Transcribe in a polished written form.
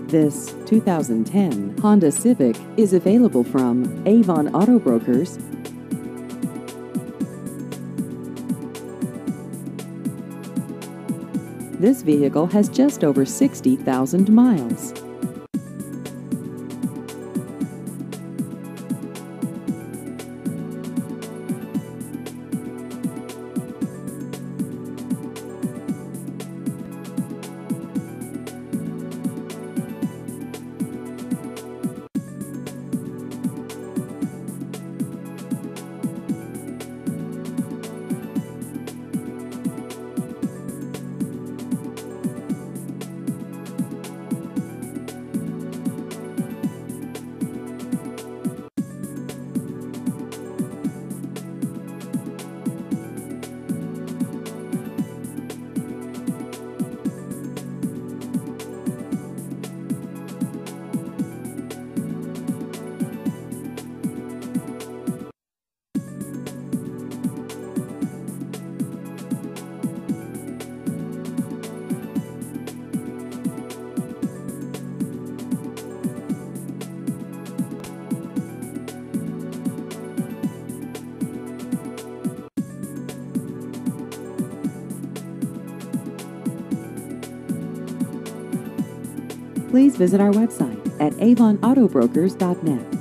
This 2010 Honda Civic is available from Avon Auto Brokers. This vehicle has just over 60,000 miles. Please visit our website at avonautobrokers.net.